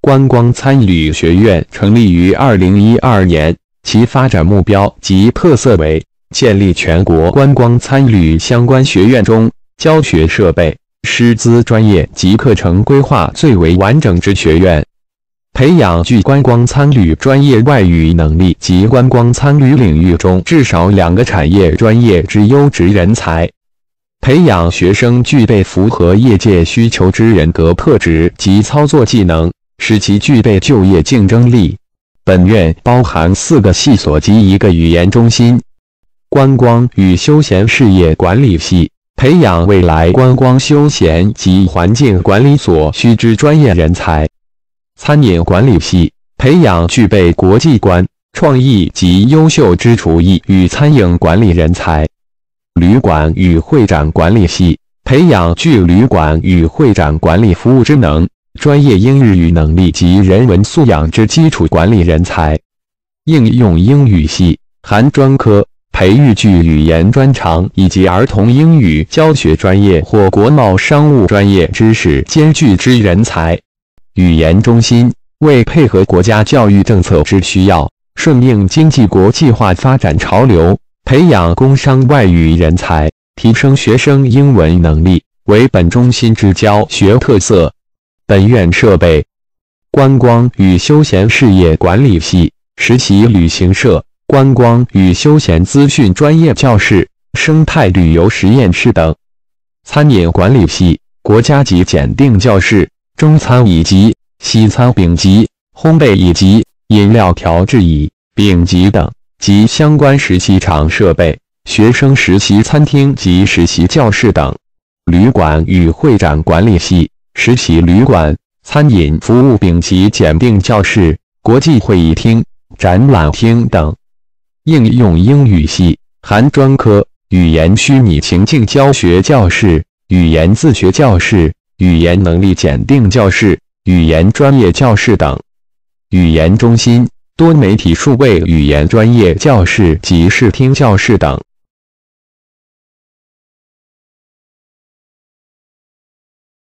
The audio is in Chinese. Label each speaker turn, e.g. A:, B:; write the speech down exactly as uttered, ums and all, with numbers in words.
A: 观光参旅学院成立于二零一二年，其发展目标及特色为建立全国观光参旅相关学院中教学设备、师资专业及课程规划最为完整之学院，培养具观光参旅专业外语能力及观光参旅领域中至少两个产业专业之优质人才，培养学生具备符合业界需求之人格特质及操作技能，使其具备就业竞争力。本院包含四个系所及一个语言中心。观光与休闲事业管理系培养未来观光休闲及环境管理所需之专业人才。餐饮管理系培养具备国际观、创意及优秀之厨艺与餐饮管理人才。旅馆与会展管理系培养具旅馆与会展管理服务职能、专业英日语能力及人文素养之基础管理人才。应用英语系含专科，培育具语言专长以及儿童英语教学专业或国贸商务专业知识兼具之人才。语言中心为配合国家教育政策之需要，顺应经济国际化发展潮流，培养工商外语人才，提升学生英文能力，为本中心之教学特色。本院设备：观光与休闲事业管理系实习旅行社、观光与休闲资讯专业教室、生态旅游实验室等；餐饮管理系国家级检定教室、中餐乙级、西餐丙级、烘焙乙级、饮料调制乙、丙级等及相关实习场设备、学生实习餐厅及实习教室等；旅馆与会展管理系实习旅馆、餐饮服务丙级检定教室、国际会议厅、展览厅等。应用英语系含专科、语言虚拟情境教学教室、语言自学教室、语言能力检定教室、语言专业教室等。语言中心多媒体数位语言专业教室及视听教室等。